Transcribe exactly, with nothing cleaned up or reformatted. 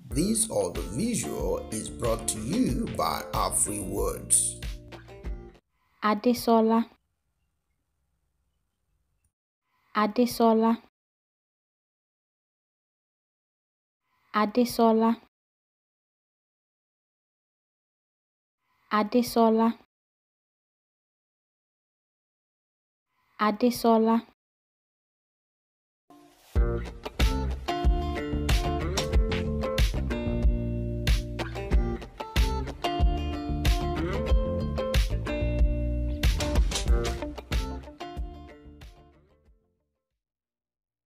This audiovisual is brought to you by our free words. ADESOLA, ADESOLA, ADESOLA, ADESOLA, ADESOLA.